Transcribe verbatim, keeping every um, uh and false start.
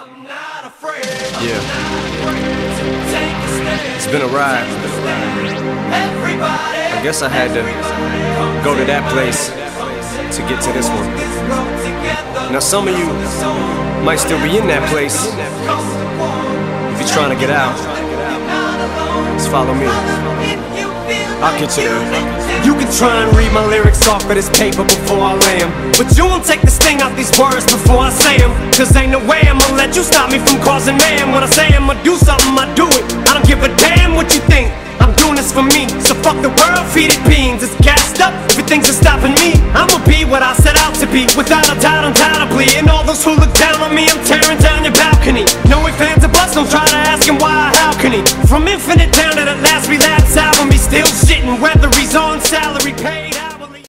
Yeah. It's been a ride. I guess I had to go to that place to get to this one. Now some of you might still be in that place. If you're trying to get out, just follow me. I'll get you there. You can try and read my lyrics off of this paper before I lay them, but you won't take the sting out these words before I say them. Cause ain't no way I'ma let you stop me from causing mayhem. When I say I'ma do something, I do it. I don't give a damn what you think. I'm doing this for me. So fuck the world, feed it beans. It's gassed up, everything's just stopping me. I'ma be what I set out to be, without a doubt, undoubtedly. And all those who look down on me, I'm tearing down your balcony. No ifs, ands, or buts, don't try to ask him why or how can he. From infinite